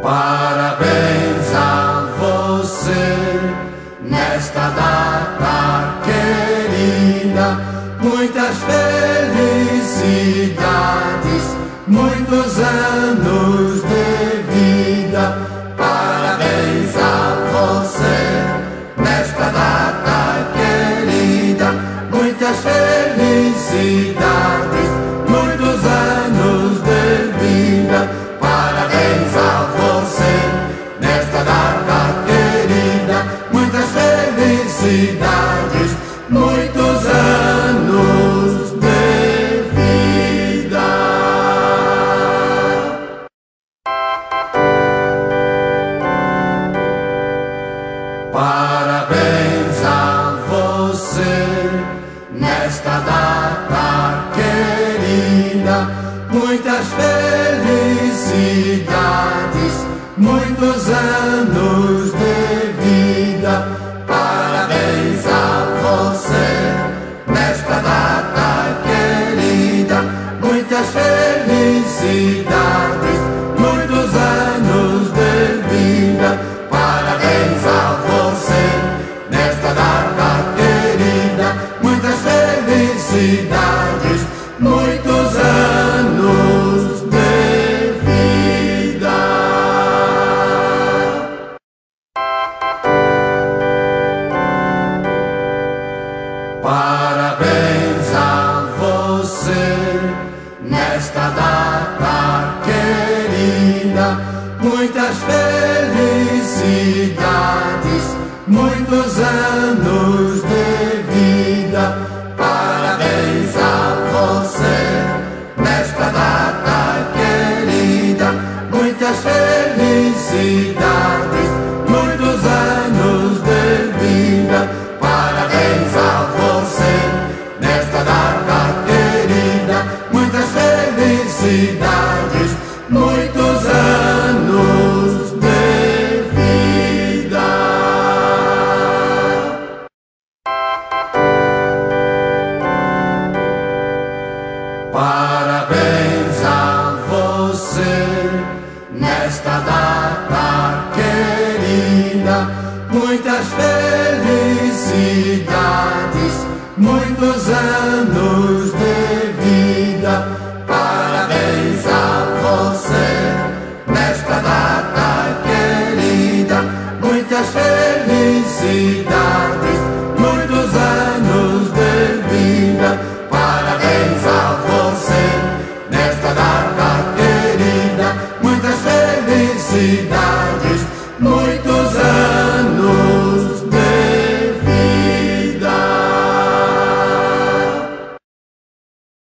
Parabéns a você nesta data querida, muitas felicidades, muitos anos de vida. Parabéns a você nesta data querida, muitas felicidades, muitos anos de vida. Parabéns a você nesta data querida, muitas felicidades, muitos anos de vida. Parabéns a você nesta data querida, muitas felicidades, muitos anos de vida. Parabéns a você nesta data querida, muitas felicidades, muitos anos de vida. Parabéns a você nesta data querida, muitas felicidades, muitos anos de vida. Parabéns a você nesta data querida, muitas felicidades, muitos anos de vida. Parabéns a você nesta data querida, muitas felicidades, muitos anos de vida. Parabéns a você nesta data querida, muitas felicidades, muitos anos de vida. Parabéns a você nesta data querida, muitas felicidades, muitos anos de vida. Parabéns a você nesta data querida, muitas felicidades, muitos anos de vida. Parabéns a você nesta data querida, muitas felicidades, muitos anos de vida. Parabéns a você nesta data querida, muitas felicidades, muitos anos de vida. Parabéns a você nesta data querida, muitas felicidades, muitos anos